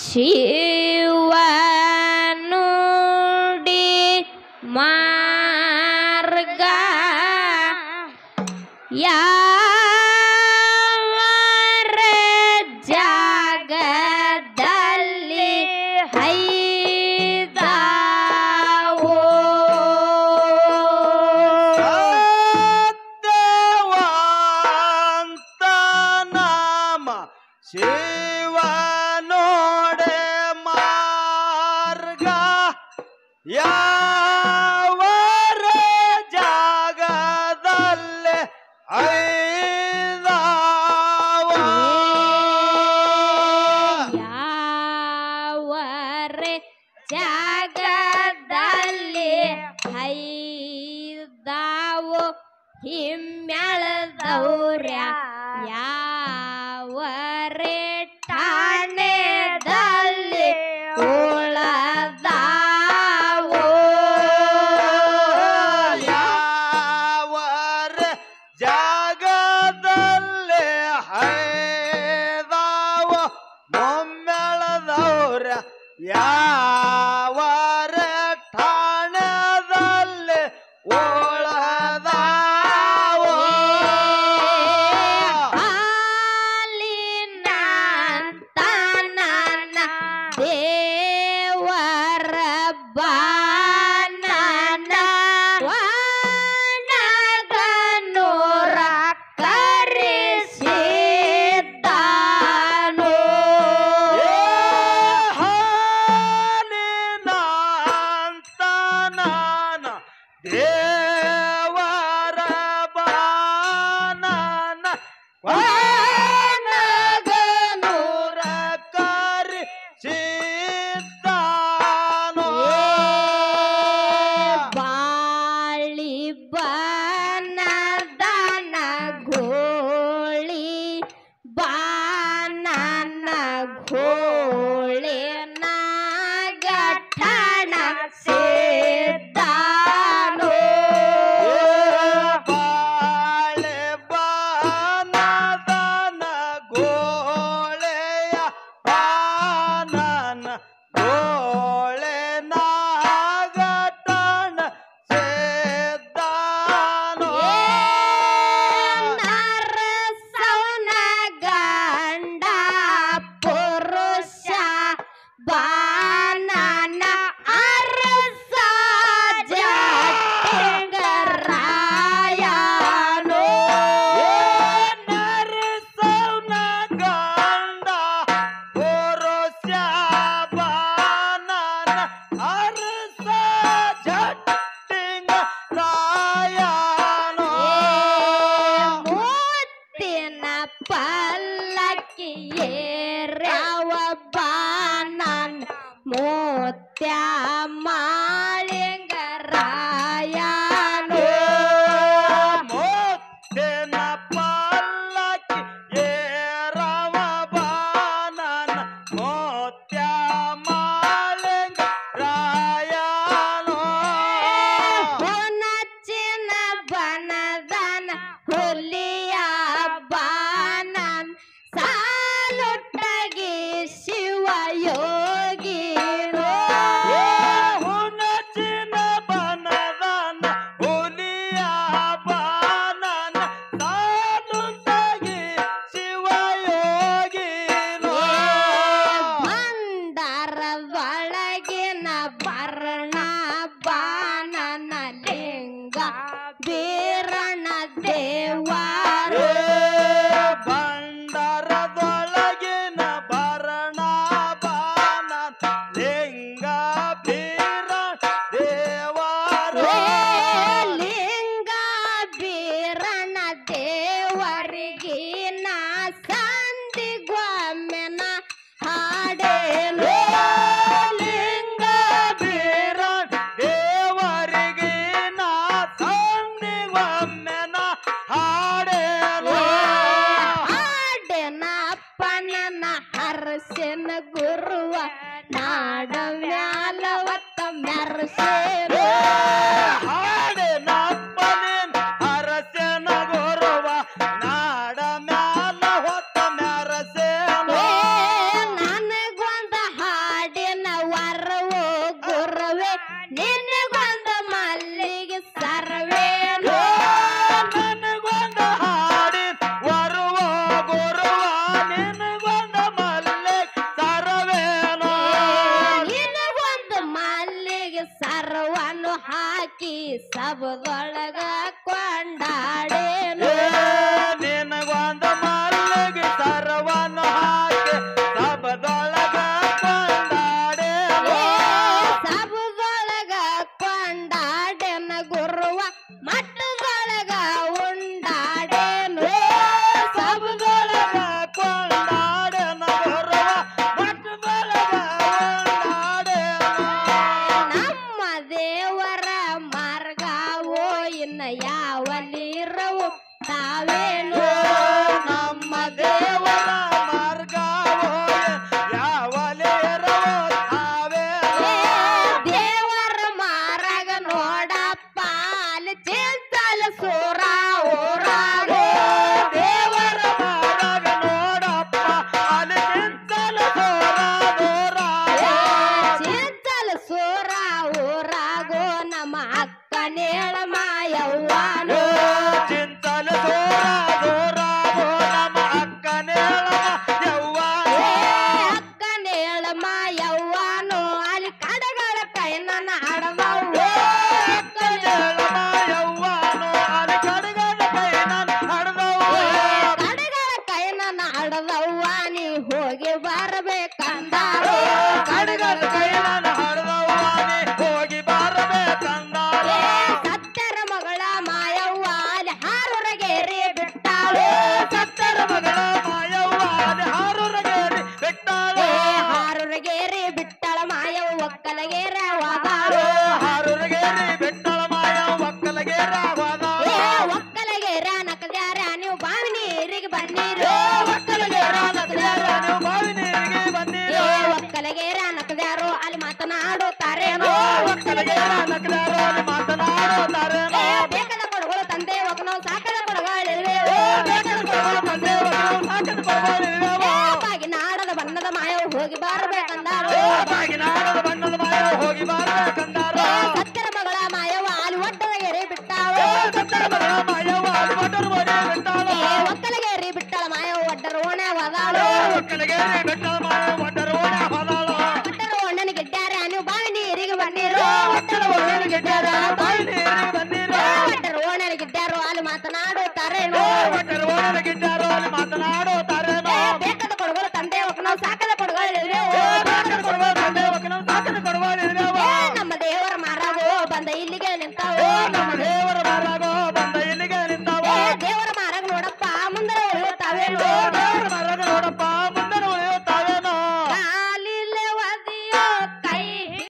ಶಿವ ನುಡಿ ಮಾರ್ಗ ಯಾವರ ಜಾಗದಲ್ಲಿ ಹೈದಾವೋ ಸತ್ಯವಂತ ನಾಮ ಶಿವ ನೋಡೆ ಮಾರ್ಗ ಯಾವರ ಜಾಗದಲ್ಲೇ ಐದಾವ ಯಾವರೆ ಜಾಗದಲ್ಲಿ ಹೈದಾವೋ ಹಿಮ್ಮೆಳದೌರ್ಯ ಯಾವರೆ ಠಾಣೆದಲ್ಲಿ ಉಳದಾವೋ ಯಾವರ ಜಾಗದಲ್ಲೇ ಹೈದಾವ ಮೊಮ್ಮೆಳದವ್ರ ಯಾವರ ಠಾಣದಲ್ಲಿ ಓಳದಾವ ಹಾಲಿನಂತ ನನ್ನ ದೇವರ ಬಾನನ ಒಣಗನೂರ ಕರೆಸಿದ್ದಾನೋ ಹಾಲಿನಂತ ನಾನ ದೇವರ ಬಾನನ ಒಣಗನೂರ ಕರೆಸಿದ್ದಾನೋ ಬಾಳಿ ಬಾನದನ ಗೋಳಿ ಬಾನನ ಗೋಳಿ ನಾಗಠಣ ಸೇದ್ದಾನೋ ಬಾಳೆ ಬಾನದನ ಗೋಳೆಯ ಬಾನನ ಗೋಳೆ ನಾಗಟಣ ಸೇದ್ದಾನೋ ನರಸವನ ಗಂಡ ಪುರುಷ ಬಾನನ ಅರಸ ಜಟಂಗರಾಯನೋ ನರಸವನ ಗಂಡ ಪುರುಷ ಬಾನನ ಅರಸ ಜಟ್ಟಿಂಗ ರಾಯನೋ ಮುತ್ತಿನ ಪಲ್ಲಕ್ಕಿ ಏರ್ಯಾವ ಬಾನನ್ ಮುತ್ಯ ಮಾಳಿಂಗರಾಯನೋ ಮುತ್ತಿನ ಪಲ್ಲಕ್ಕಿ ಏರವ ಬಾನನ ಮುತ್ಯ ಮಾಳಿಂಗ ರಾಯನೋ ಹೊನಚಿನ ಬನದನ ಹುಲಿಯ ಬಾನನ್ ಸಾಲುಟ್ಟಗಿ ಶಿವ ಯೋಗಿನೋ ಹುನಚಿನ ಬನದನ ಹುಲಿಯ ಬಾನನ ಸಾಲುಂಟಾಗಿ ಶಿವಯೋಗಿನೋ ಭಂಡಾರದೊಳಗಿನ ವರ್ಣ ಬಾನನ ಲಿಂಗ ವೀರಣ ದೇವಾರು ಬಂಡರದೊಳಗಿನ ಭರಣ ಬಾನ ಲಿಂಗ ಬೀರ ದೇವಾರ ಲಿಂಗ ವೀರಣ ದೇವರಿಗೆ ನಾ ಸಂದಿಗೊಮ್ಮೆನ ಹಾಡೇನು ಲಿಂಗ ಬೀರ ದೇವರಿಗೆ ನಾ ಸಂದಿಗೊಮ್ಮೆನ ಹಾಡೇನು ಹಾಡೇನಪ್ಪನ ಹರಸಿನ ಗುರುವ ನಾಡ ಮ್ಯಾಲ ಒತ್ತ ಮೆರಸೇನು ಹಾಡಿನಪ್ಪನಿನ್ ಅರಸನ ಗುರುವ ನಾಡ ಮ್ಯಾಲ ಹೊತ್ತ ಮೆರಸೇನು ನನಗೊಂದ ಸಬದೊಳಗ ಕೊಂಡಾಡೇನು ನಿನಗೊಂದು ಮಲ್ಲಿಗೆ ಸರವನ್ನು ಹಾಕಿ ಸಬದೊಳಗ ಕೊಂಡಾಡೇನು ಸಬದೊಳಗ ಕೊಂಡಾಡೇನ ಗುರುವ ಮಟ್ಟದೊಳಗ ಉಂಡಾಡೇನು ಸಬದೊಳಗ ಕೊಂಡಾಡೇನ ಗುರುವ ಮಟ್ಟದೊಳಗ ಉಂಡಾಡೇನು ನಮ್ಮ ದೇವರ ಮಾರ್ಗವೋ ಇನ್ನ ಯಾವಲಿರವು ತಾವೇನು ನಮ್ಮ ದೇವರ ಮಾರ್ಗವೋ ಯಾವಲೇರೋ ತಾವೇ ದೇವರ ಮಾರಗ ನೋಡಪ್ಪ ಅಲ್ಲಿ ಚಿಂತಲ ಸೂರ ಊರಾಗ ದೇವರ ಮಾರ್ಗ ನೋಡಪ್ಪ ಅಲ್ಲಿ ಚಿಂತಲ ದೂರ ಚಿಂತಲ ಸೂರ ಊರಾಗೋ ನಮ್ಮ ಅಕ್ಕ ನೇಳ ಮಾಯವ್ವನು ಚಿಂತಲ ದೂರ ನಮ್ಮ ಅಕ್ಕನೇಳ ಯವ್ವ ಅಕ್ಕ ನೇಳ ಮಾಯವ್ವನು ಅಲ್ಲಿ ಕಡಗಳ ಕೈನ ನಾಡದವ್ವ ಅಕ್ಕನೇಳ ಯವ್ವನು ಅಲ್ಲಿ ಕಡಗದ ಕೈನ ಹಡದವ್ವ ಕಡಗಳ ಕೈನ ನಾಡದವ್ವ ನೀ ಹೋಗಿ ಬರಬೇಕಂದಾರು ಕಡಗದ ಕೈನ ಹಡದವ್ವ ನೀ ಹೋಗಿ ಬರಬೇಕಂದಾರ ಸತ್ತರ ಮಗಳ ಮಾಯವ್ವ ಅಲ್ಲಿ ಹಾರೂರಗೇರಿ ಬಿಟ್ಟಾಳು ಸತ್ತರ ಮಗಳ ಮಾಯವ್ವ ಅಲ್ಲಿ ಹಾರೂರಗೇರಿ ಬಿಟ್ಟಾಳು ಹಾರೂರಗೇರಿ ಬಿಟ್ಟಳ ಮಾಯವ್ವ ಒಕ್ಕಲಗೇರ ಹೋದಾಳು ಹಾರೂರಗೇರಿ ಬಿಟ್ಟಳ ಮಾಯವ್ವ ಒಕ್ಕಲಗೇರ ಹೋದಾಳು ಒಕ್ಕಲಗೇರ ನಕದ್ಯಾರ ನೀವು ಬಾವಿ ನೀರಿಗೆ ಬನ್ನೀರು ಒಕ್ಕಲಗೇರ ನಗರ ನೀವು ಬಾವಿ ನೀರಿಗೆ ಬಂದಿರೋ ಒಕ್ಕಲಗೇರ ನಕದ್ಯಾರು ಅಲ್ಲಿ ಮಾತನಾಡುತ್ತಾರೇನೋ ಒಕ್ಕಲಗೇರ ನಗರ ಅಲ್ಲಿ ಮಾತನಾಡುತ್ತಾರೇನೋ ಬೇಕಾದ ಕೊಡಗಳು ತಂದೆ ಒಗನೋ ಸಾಕದ ಕೊಡಗಳಿವೆ ತಂದೆ ಸಾಕದ ಕೊಡಗಳಿವೆವೋ. ಬಾಗಿ ನಾಡದ ಬಣ್ಣದ ಮಾಯವು ಹೋಗಿ ಬರಬೇಕಂದಾರು ಬಾಗಿನಾಡದ ಬಣ್ಣದ ಮಾಯವ್ವ ಹೋಗಿ ಬರಬೇಕಂದಾರ ಸತ್ತರ ಮಗಳ ಮಾಯವ ಅಲ್ಲಿ ಒಡ್ಡದಗೆರೆ ಬಿಟ್ಟಾಳು ಸತ್ತರ ಮಗಳ ಮಾಯವ್ವ ಅಲ್ಲಿ ಒಡ್ಡರು ಮನೆ ಬಿಟ್ಟಾಳು ಒಕ್ಕಲಗೇರಿ ಬಿಟ್ಟಳ ಮಾಯವ ಒಡ್ಡರ ಓಣೆ ಹೋದಾಳು ಒಕ್ಕಲಗೇರಿ ಬಿಟ್ಟಳ ಮಾಯವ್ವ ಒಡ್ಡರು ಓಣ ಹೋದಾಳು ಒಡ್ಡರ ಓಣನ ಗಿಡ್ಡ್ಯಾರ ನೀವು ಬಾವಿ ನೀರಿಗೆ ಬನ್ನಿರು ಒಕ್ಕಲ ಓಣನ ಗಿಟ್ಟಾರ ಬಾವಿ ನೀರಿಗೆ ಬಂದಿರೋ ಒಡ್ಡರ ಓಣನ ಗಿಡ್ಡ್ಯಾರು ಅಲ್ಲಿ ಮಾತನಾಡುತ್ತಾರೇನೋ ಒಡ್ಡರು ಓಣನ ಗಿಟ್ಟಾರೋ ಅಲ್ಲಿ ಮಾತನಾಡು